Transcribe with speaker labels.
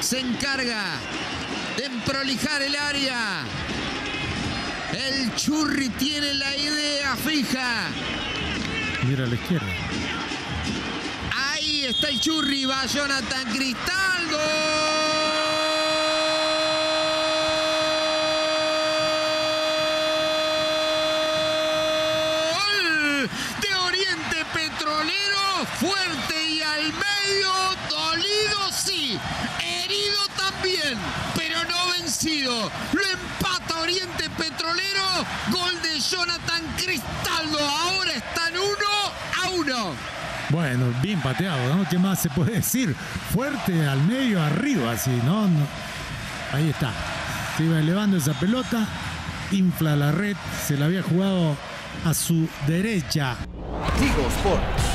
Speaker 1: se encarga de emprolijar el área. El Churri tiene la idea fija.
Speaker 2: Mira a la izquierda.
Speaker 1: Ahí está el Churri, va Jonathan Cristaldo. ¡Gol de Oriente Petrolero! Fuerte y al medio, dolido sí, herido también, pero no vencido. Lo empata Oriente Petrolero, gol de Jonathan Cristaldo. Ahora están 1-1.
Speaker 2: Bueno, bien pateado, ¿no? ¿Qué más se puede decir? Fuerte, al medio, arriba, así, ¿no? Ahí está. Se iba elevando esa pelota, infla la red, se la había jugado a su derecha.
Speaker 3: Tigo Sports.